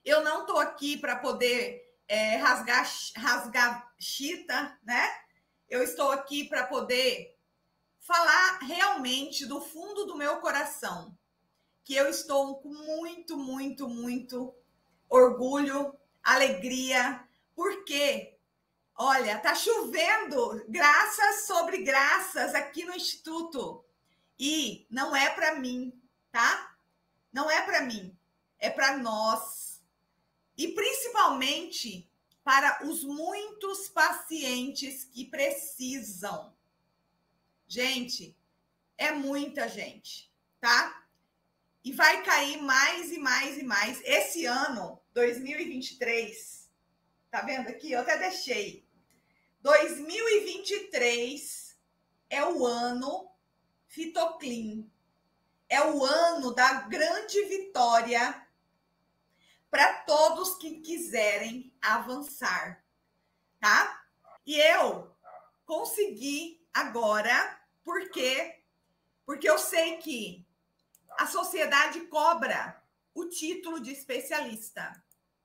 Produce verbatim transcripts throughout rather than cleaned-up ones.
Eu não estou aqui para poder é, rasgar, rasgar chita, né? Eu estou aqui para poder falar realmente do fundo do meu coração, que eu estou com muito, muito, muito orgulho, alegria, porque, olha, tá chovendo graças sobre graças aqui no Instituto. E não é para mim, tá? Não é para mim, é para nós. E principalmente para os muitos pacientes que precisam. Gente, é muita gente, tá? E vai cair mais e mais e mais. Esse ano, dois mil e vinte e três, tá vendo aqui? Eu até deixei. dois mil e vinte e três é o ano Fitoclean. É o ano da grande vitória para todos que quiserem avançar, tá? E eu consegui agora, por quê? Porque eu sei que a sociedade cobra o título de especialista.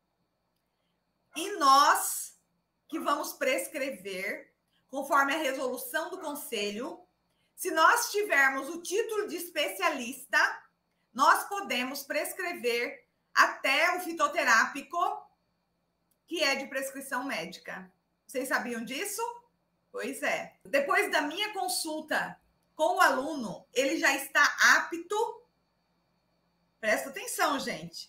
E nós que vamos prescrever, conforme a resolução do conselho, se nós tivermos o título de especialista, nós podemos prescrever até o fitoterápico, que é de prescrição médica. Vocês sabiam disso? Pois é. Depois da minha consulta com o aluno, ele já está apto, presta atenção, gente,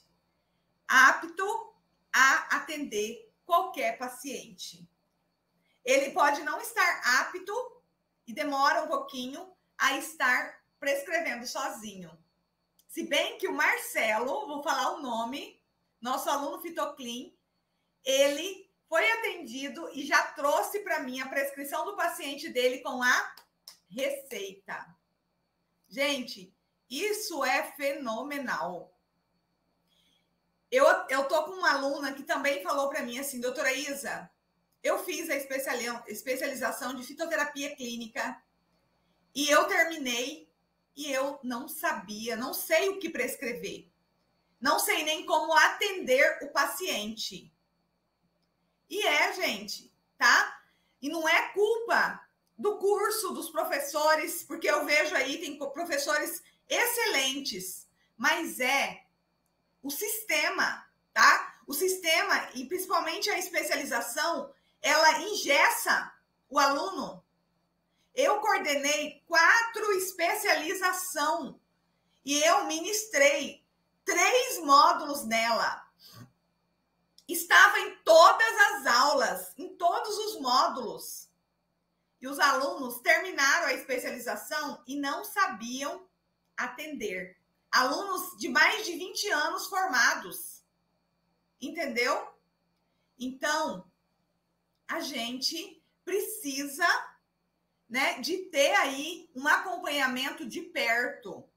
apto a atender qualquer paciente. Ele pode não estar apto e demora um pouquinho a estar prescrevendo sozinho. Se bem que o Marcelo, vou falar o nome, nosso aluno Fitoclean, ele foi atendido e já trouxe para mim a prescrição do paciente dele com a receita. Gente, isso é fenomenal. Eu, eu tô com uma aluna que também falou para mim assim, doutora Isa, eu fiz a especialização de fitoterapia clínica e eu terminei e eu não sabia, não sei o que prescrever. Não sei nem como atender o paciente. E é, gente, tá? E não é culpa do curso, dos professores, porque eu vejo aí, tem professores excelentes, mas é o sistema, tá? O sistema, e principalmente a especialização, ela engessa o aluno. Eu coordenei quatro especialização e eu ministrei três módulos nela. Estava em todas as aulas, em todos os módulos. E os alunos terminaram a especialização e não sabiam atender. Alunos de mais de vinte anos formados. Entendeu? Então, a gente precisa, né, de ter aí um acompanhamento de perto.